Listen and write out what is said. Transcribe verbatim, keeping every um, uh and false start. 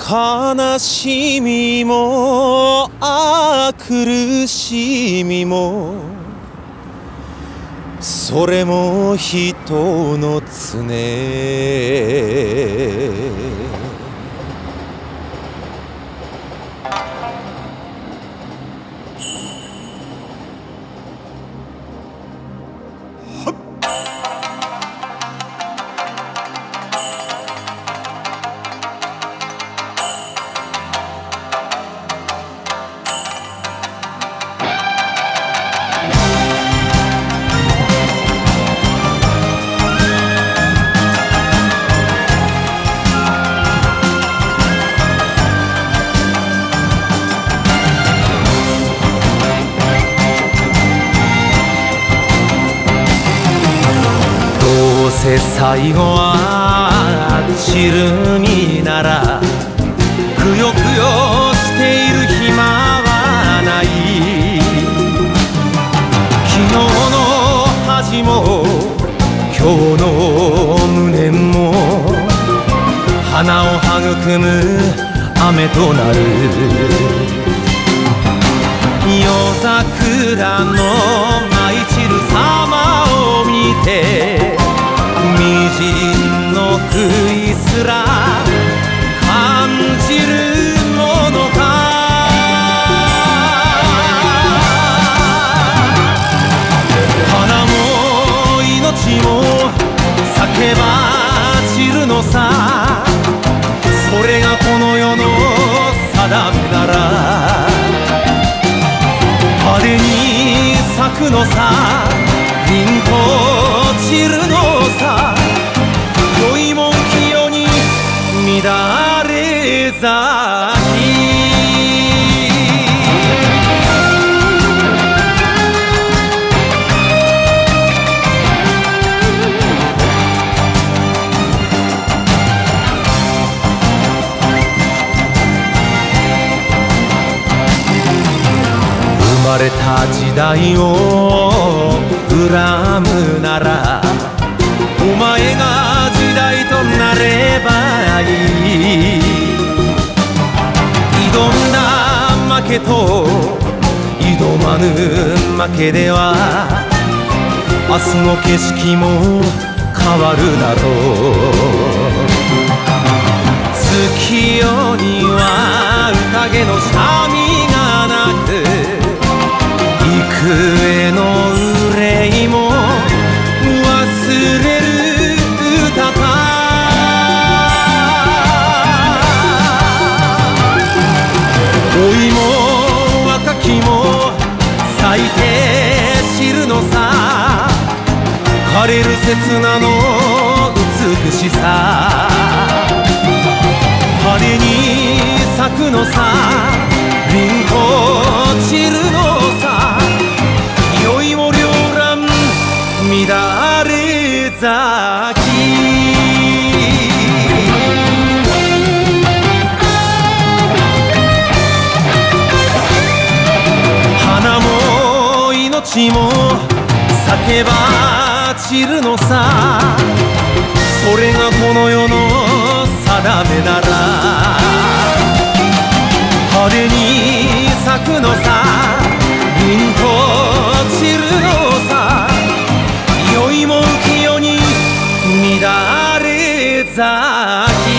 悲しみもあ苦しみもそれも人の常。 どうせ最後は散る身ならくよくよしている暇はない。昨日の恥も今日の無念も花を育む雨となる。夜桜の舞い散る様を見てみじんの悔いすら感じるものか。花も命も咲けば散るのさ。それがこの世の定めなら派手に咲くのさ。凛と散るのさ。良いもん清に乱れ咲き。生まれた時代を恨むならお前が時代となればいい。挑んだ負けと挑まぬ負けでは明日の景色も変わるだろう。月夜には宴のシャミがなく幾重の憂いも忘れる歌か。老いも若きも咲いて知るのさ。枯れる刹那の美しさ。派手に咲くのさ。凛と散るのさ。酔いも両乱乱れ咲き。花も命も咲けば散るのさ。それがこの世の定めなら派手に咲くのさ。凛と散るのさ。良いもん清に乱れ咲き。